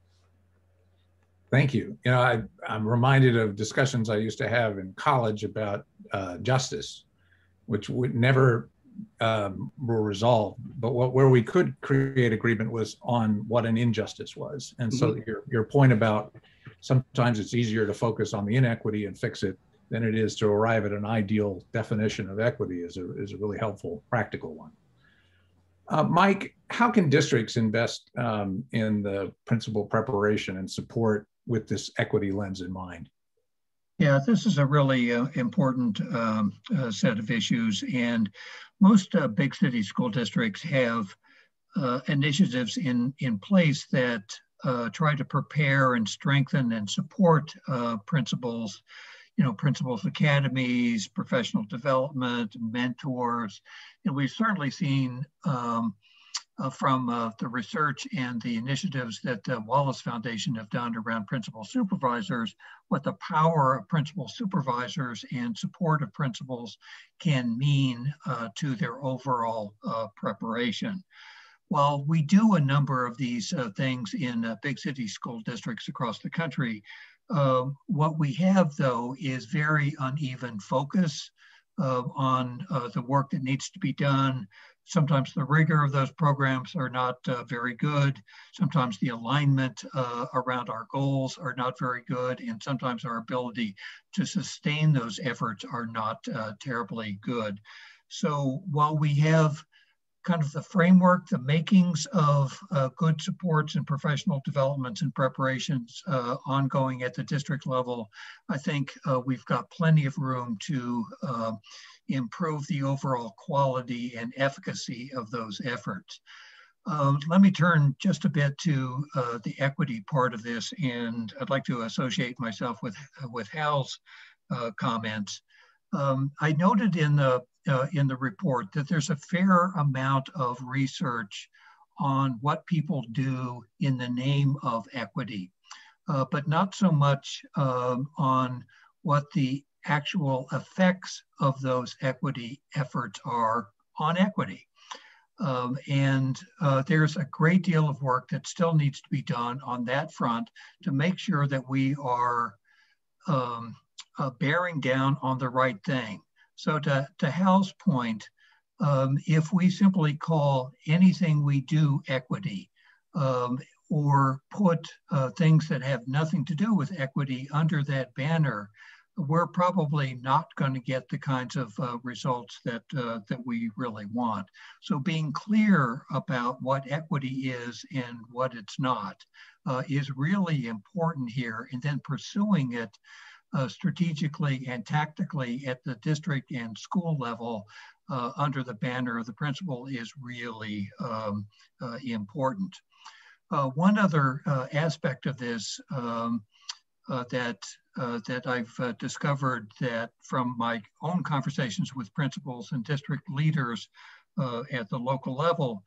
Thank you. You know, I, I'm reminded of discussions I used to have in college about uh, justice, which would never um, were resolved. But what, where we could create agreement was on what an injustice was. And so mm-hmm. your, your point about sometimes it's easier to focus on the inequity and fix it than it is to arrive at an ideal definition of equity is a, is a really helpful, practical one. Uh, Mike, how can districts invest um, in the principal preparation and support with this equity lens in mind? Yeah, this is a really uh, important um, uh, set of issues, and most uh, big city school districts have uh, initiatives in, in place that uh, try to prepare and strengthen and support uh, principals, you know, principals academies, professional development, mentors. And we've certainly seen um, uh, from uh, the research and the initiatives that the Wallace Foundation have done around principal supervisors, what the power of principal supervisors and support of principals can mean uh, to their overall uh, preparation. While we do a number of these uh, things in uh, big city school districts across the country, uh, what we have, though, is very uneven focus uh, on uh, the work that needs to be done. Sometimes the rigor of those programs are not uh, very good. Sometimes the alignment uh, around our goals are not very good. And sometimes our ability to sustain those efforts are not uh, terribly good. So while we have kind of the framework, the makings of uh, good supports and professional developments and preparations uh, ongoing at the district level, I think uh, we've got plenty of room to uh, improve the overall quality and efficacy of those efforts. Uh, let me turn just a bit to uh, the equity part of this, and I'd like to associate myself with, with Hal's uh, comments. Um, I noted in the uh, in the report that there's a fair amount of research on what people do in the name of equity, uh, but not so much um, on what the actual effects of those equity efforts are on equity. Um, and uh, there's a great deal of work that still needs to be done on that front to make sure that we are um, Uh, bearing down on the right thing. So to, to Hal's point, um, if we simply call anything we do equity um, or put uh, things that have nothing to do with equity under that banner, we're probably not going to get the kinds of uh, results that, uh, that we really want. So being clear about what equity is and what it's not uh, is really important here, and then pursuing it Uh, strategically and tactically at the district and school level uh, under the banner of the principal is really um, uh, important. Uh, one other uh, aspect of this um, uh, that, uh, that I've uh, discovered that from my own conversations with principals and district leaders uh, at the local level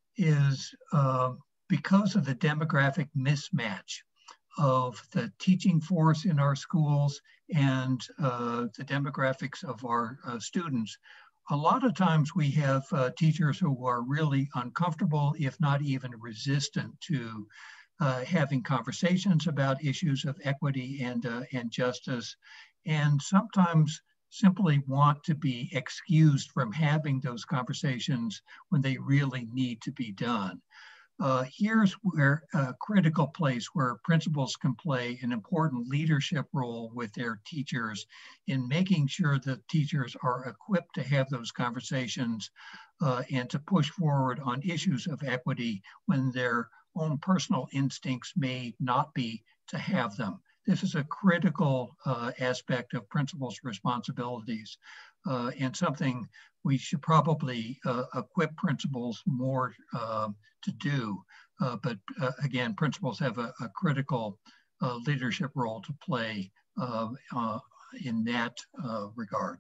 is uh, because of the demographic mismatch of the teaching force in our schools and uh, the demographics of our uh, students, a lot of times we have uh, teachers who are really uncomfortable, if not even resistant to uh, having conversations about issues of equity and, uh, and justice, and sometimes simply want to be excused from having those conversations when they really need to be done. Uh, here's where a critical place where principals can play an important leadership role with their teachers in making sure that teachers are equipped to have those conversations uh, and to push forward on issues of equity when their own personal instincts may not be to have them. This is a critical uh, aspect of principals' responsibilities uh, and something we should probably uh, equip principals more uh, to do. Uh, but uh, again, principals have a, a critical uh, leadership role to play uh, uh, in that uh, regard.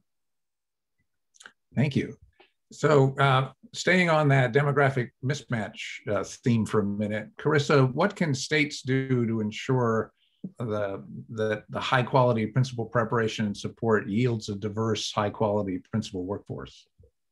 Thank you. So uh, staying on that demographic mismatch uh, theme for a minute, Carissa, what can states do to ensure the, the, the high quality principal preparation and support yields a diverse, high quality principal workforce?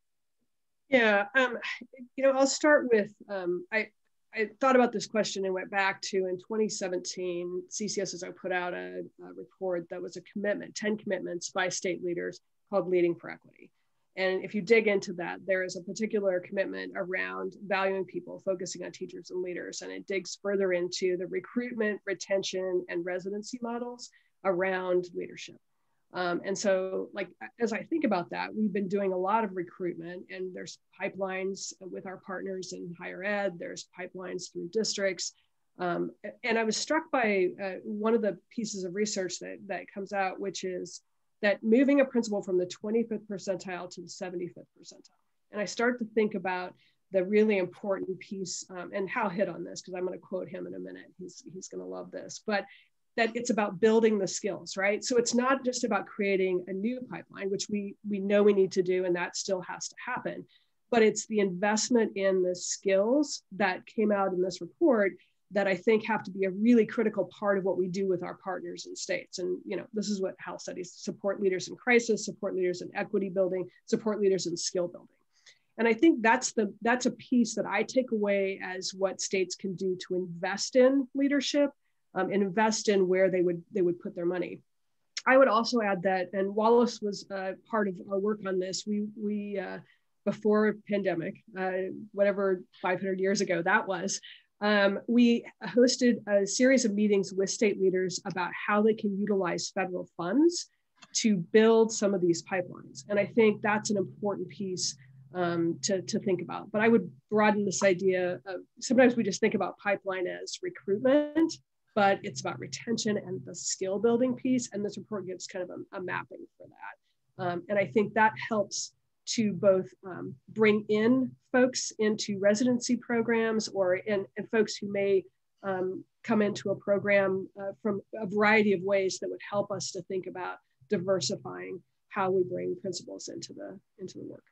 Yeah, um, you know, I'll start with, um, I, I thought about this question and went back to in twenty seventeen, C C S S O put out a, a report that was a commitment, ten commitments by state leaders called Leading for Equity. And if you dig into that, there is a particular commitment around valuing people, focusing on teachers and leaders. And it digs further into the recruitment, retention, and residency models around leadership. Um, and so, like, as I think about that, we've been doing a lot of recruitment, and there's pipelines with our partners in higher ed, there's pipelines through districts. Um, and I was struck by uh, one of the pieces of research that, that comes out, which is that moving a principal from the twenty-fifth percentile to the seventy-fifth percentile. And I start to think about the really important piece, um, and Hal hit on this because I'm going to quote him in a minute. He's, he's going to love this, but that it's about building the skills, right? So it's not just about creating a new pipeline, which we, we know we need to do, and that still has to happen, but it's the investment in the skills that came out in this report that I think have to be a really critical part of what we do with our partners in states. And, you know, this is what Hal studies: support leaders in crisis, support leaders in equity building, support leaders in skill building. And I think that's the that's a piece that I take away as what states can do to invest in leadership um, and invest in where they would they would put their money. I would also add that, and Wallace was uh, part of our work on this, we, we uh, before pandemic, uh, whatever five hundred years ago that was, Um, we hosted a series of meetings with state leaders about how they can utilize federal funds to build some of these pipelines. And I think that's an important piece um, to, to think about. But I would broaden this idea of, sometimes we just think about pipeline as recruitment, but it's about retention and the skill building piece. And this report gives kind of a, a mapping for that. Um, and I think that helps to both um, bring in folks into residency programs, or in, and folks who may um, come into a program uh, from a variety of ways that would help us to think about diversifying how we bring principals into the, into the work.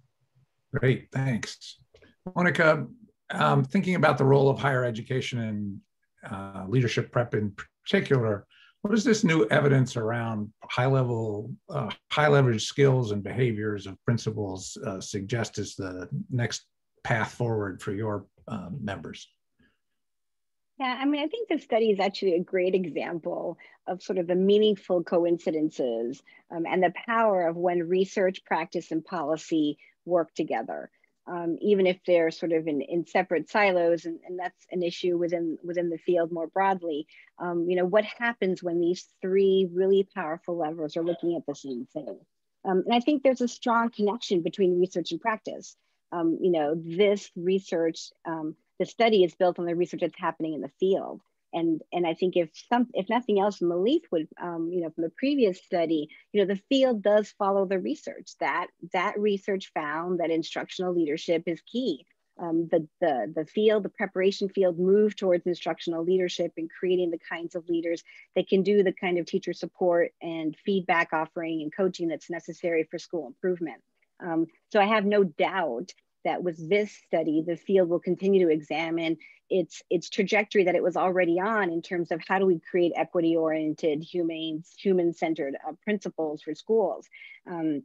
Great, thanks. Mónica, um, thinking about the role of higher education and uh, leadership prep in particular, what does this new evidence around high level, uh, high leverage skills and behaviors of principals uh, suggest is the next path forward for your uh, members? Yeah, I mean, I think the study is actually a great example of sort of the meaningful coincidences um, and the power of when research, practice, and policy work together. Um, even if they're sort of in, in separate silos, and, and that's an issue within, within the field more broadly. Um, you know, what happens when these three really powerful levers are looking at the same thing? Um, and I think there's a strong connection between research and practice. Um, you know, this research, um, the study is built on the research that's happening in the field. And, and I think if some, if nothing else, Malith would, um, you know, from the previous study, you know, the field does follow the research. That, that research found that instructional leadership is key. Um, the, the, the field, the preparation field moved towards instructional leadership and creating the kinds of leaders that can do the kind of teacher support and feedback offering and coaching that's necessary for school improvement. Um, so I have no doubt that with this study, the field will continue to examine its, its trajectory that it was already on in terms of how do we create equity-oriented, humane, human-centered uh, principles for schools. Um,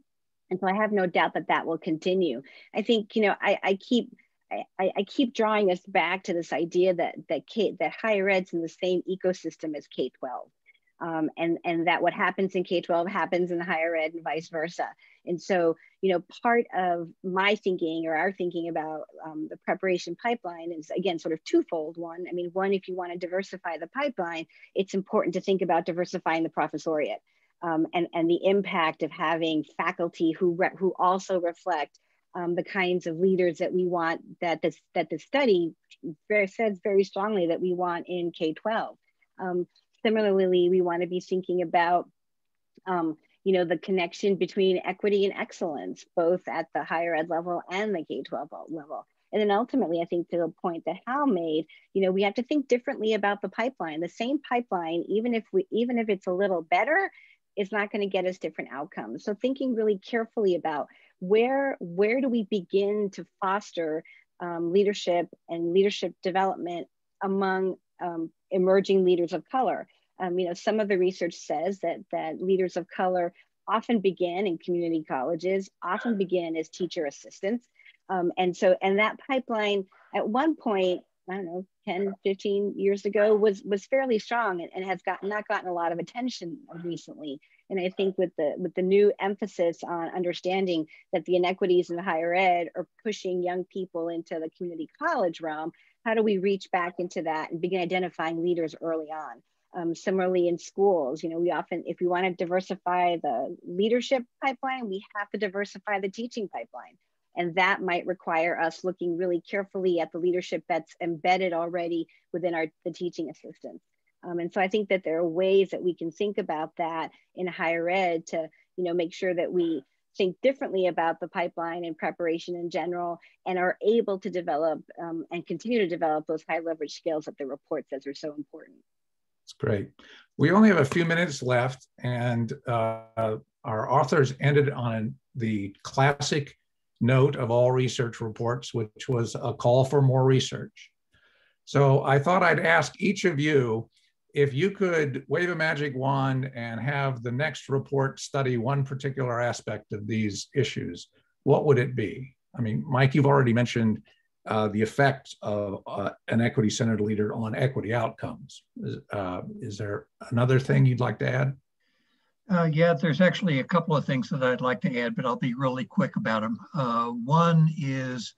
And so I have no doubt that that will continue. I think, you know, I, I keep I, I keep drawing us back to this idea that that K, that higher ed's in the same ecosystem as K twelve, um, and and that what happens in K twelve happens in higher ed and vice versa. And so, you know, part of my thinking or our thinking about um, the preparation pipeline is, again, sort of twofold. One, I mean, one, if you want to diversify the pipeline, it's important to think about diversifying the professoriate. Um, and, and the impact of having faculty who, re who also reflect um, the kinds of leaders that we want, that, this, that the study very, says very strongly that we want in K twelve. Um, similarly, we want to be thinking about um, you know, the connection between equity and excellence, both at the higher ed level and the K twelve level. And then ultimately, I think to the point that Hal made, you know, we have to think differently about the pipeline. The same pipeline, even if we, even if it's a little better, is not going to get us different outcomes. So thinking really carefully about where, where do we begin to foster um, leadership and leadership development among um, emerging leaders of color. Um, you know, some of the research says that, that leaders of color often begin in community colleges, often begin as teacher assistants. Um, and so, and that pipeline at one point, I don't know, ten, fifteen years ago was, was fairly strong and, and has gotten, not gotten a lot of attention recently. And I think with the, with the new emphasis on understanding that the inequities in higher ed are pushing young people into the community college realm, how do we reach back into that and begin identifying leaders early on? Um, similarly in schools, you know, we often, if we want to diversify the leadership pipeline, we have to diversify the teaching pipeline. And that might require us looking really carefully at the leadership that's embedded already within our the teaching assistants. Um, and so I think that there are ways that we can think about that in higher ed to, you know, make sure that we think differently about the pipeline and preparation in general, and are able to develop um, and continue to develop those high leverage skills that the report says are so important. That's great. We only have a few minutes left, and uh, our authors ended on the classic note of all research reports, which was a call for more research. So I thought I'd ask each of you if you could wave a magic wand and have the next report study one particular aspect of these issues, what would it be? I mean, Mike, you've already mentioned uh, the effect of uh, an equity-centered leader on equity outcomes. Is, uh, is there another thing you'd like to add? Uh, yeah, there's actually a couple of things that I'd like to add, but I'll be really quick about them. Uh, one is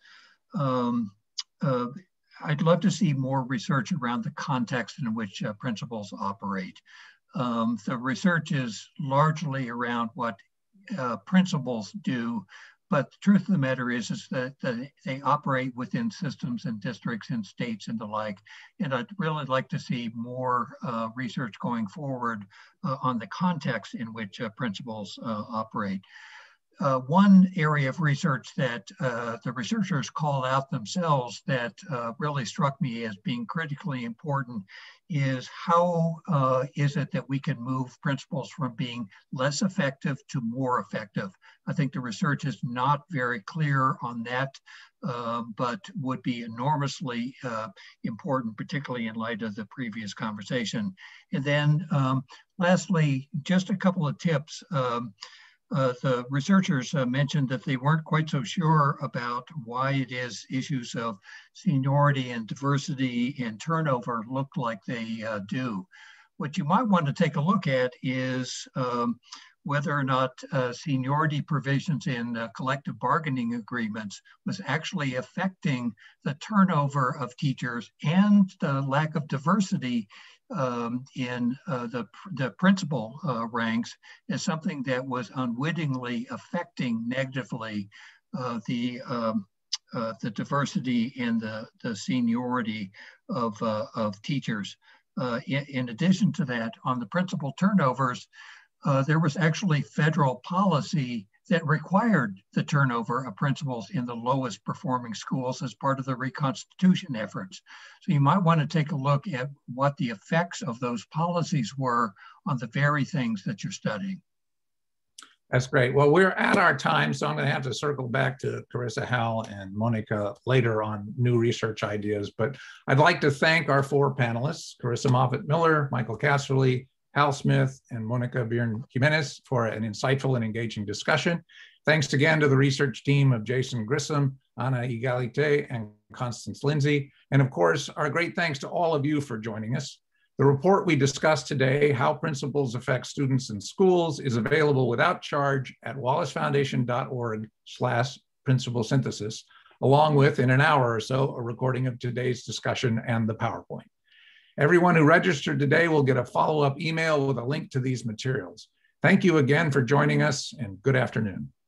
um, uh, I'd love to see more research around the context in which uh, principals operate. Um, the research is largely around what uh, principals do, but the truth of the matter is, is that, that they operate within systems and districts and states and the like. And I'd really like to see more uh, research going forward uh, on the context in which uh, principals uh, operate. Uh, one area of research that uh, the researchers called out themselves that uh, really struck me as being critically important is how uh, is it that we can move principals from being less effective to more effective. I think the research is not very clear on that, uh, but would be enormously uh, important, particularly in light of the previous conversation. And then um, lastly, just a couple of tips. Um, Uh, the researchers uh, mentioned that they weren't quite so sure about why it is issues of seniority and diversity and turnover look like they uh, do. What you might want to take a look at is um, whether or not uh, seniority provisions in uh, collective bargaining agreements was actually affecting the turnover of teachers and the lack of diversity um, in uh, the, the principal uh, ranks is something that was unwittingly affecting negatively uh, the, um, uh, the diversity and the, the seniority of, uh, of teachers. Uh, in, in addition to that, on the principal turnovers, uh, there was actually federal policy that required the turnover of principals in the lowest performing schools as part of the reconstitution efforts. So you might want to take a look at what the effects of those policies were on the very things that you're studying. That's great. Well, we're at our time, so I'm going to have to circle back to Carissa, Hal, and Mónica later on new research ideas. But I'd like to thank our four panelists, Carissa Moffett-Miller, Michael Casserly, Hal Smith, and Mónica Byrne-Jiménez for an insightful and engaging discussion. Thanks again to the research team of Jason Grissom, Anna Egalite, and Constance Lindsay. And of course, our great thanks to all of you for joining us. The report we discussed today, How Principles Affect Students in Schools, is available without charge at wallacefoundation.org slash principal synthesis, along with, in an hour or so, a recording of today's discussion and the PowerPoint. Everyone who registered today will get a follow-up email with a link to these materials. Thank you again for joining us, and good afternoon.